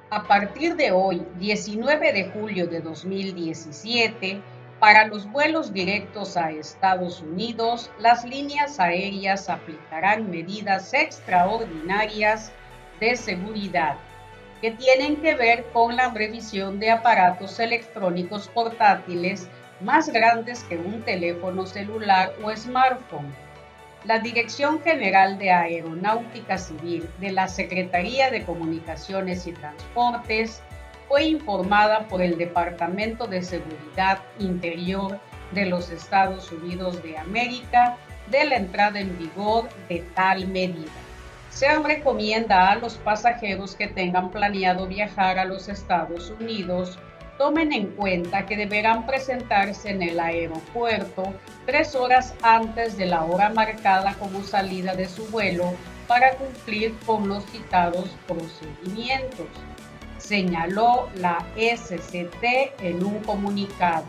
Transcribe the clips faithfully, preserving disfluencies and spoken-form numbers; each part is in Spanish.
A partir de hoy, diecinueve de julio de dos mil diecisiete, para los vuelos directos a Estados Unidos, las líneas aéreas aplicarán medidas extraordinarias de seguridad que tienen que ver con la revisión de aparatos electrónicos portátiles más grandes que un teléfono celular o smartphone. La Dirección General de Aeronáutica Civil de la Secretaría de Comunicaciones y Transportes fue informada por el Departamento de Seguridad Interior de los Estados Unidos de América de la entrada en vigor de tal medida. Se recomienda a los pasajeros que tengan planeado viajar a los Estados Unidos tomen en cuenta que deberán presentarse en el aeropuerto tres horas antes de la hora marcada como salida de su vuelo para cumplir con los citados procedimientos, señaló la S C T en un comunicado.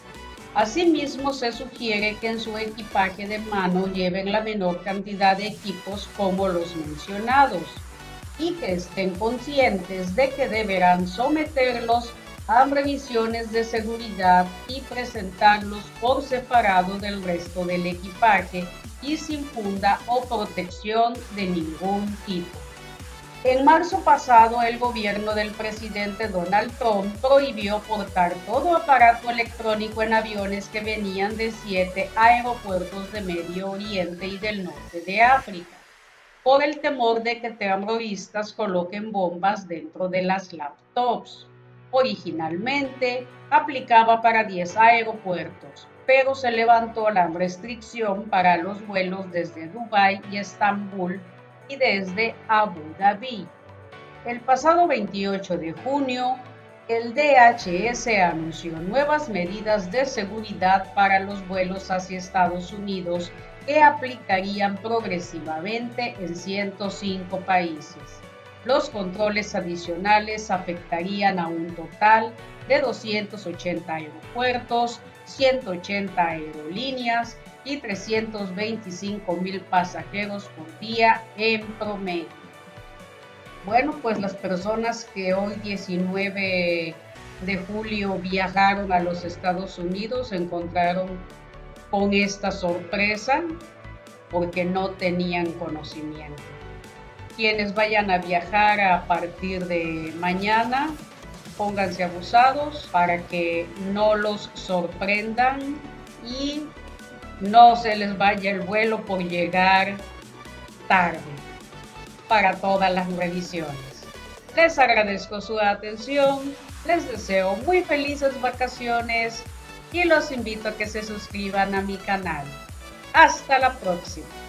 Asimismo, se sugiere que en su equipaje de mano lleven la menor cantidad de equipos como los mencionados y que estén conscientes de que deberán someterlos a revisiones de seguridad y presentarlos por separado del resto del equipaje y sin funda o protección de ningún tipo. En marzo pasado, el gobierno del presidente Donald Trump prohibió portar todo aparato electrónico en aviones que venían de siete aeropuertos de Medio Oriente y del norte de África, por el temor de que terroristas coloquen bombas dentro de las laptops. Originalmente aplicaba para diez aeropuertos, pero se levantó la restricción para los vuelos desde Dubái y Estambul y desde Abu Dhabi. El pasado veintiocho de junio, el D H S anunció nuevas medidas de seguridad para los vuelos hacia Estados Unidos que aplicarían progresivamente en ciento cinco países. Los controles adicionales afectarían a un total de doscientos ochenta aeropuertos, ciento ochenta aerolíneas y trescientos veinticinco mil pasajeros por día en promedio. Bueno, pues las personas que hoy diecinueve de julio viajaron a los Estados Unidos se encontraron con esta sorpresa porque no tenían conocimiento. Quienes vayan a viajar a partir de mañana, pónganse abusados para que no los sorprendan y no se les vaya el vuelo por llegar tarde para todas las revisiones. Les agradezco su atención, les deseo muy felices vacaciones y los invito a que se suscriban a mi canal. Hasta la próxima.